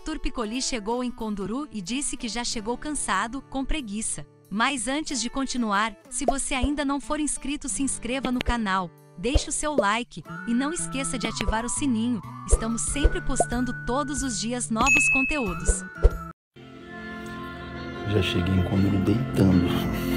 Arthur Piccoli chegou em Conduru e disse que já chegou cansado, com preguiça. Mas antes de continuar, se você ainda não for inscrito, se inscreva no canal, deixe o seu like e não esqueça de ativar o sininho. Estamos sempre postando todos os dias novos conteúdos. Já cheguei em Conduru deitando.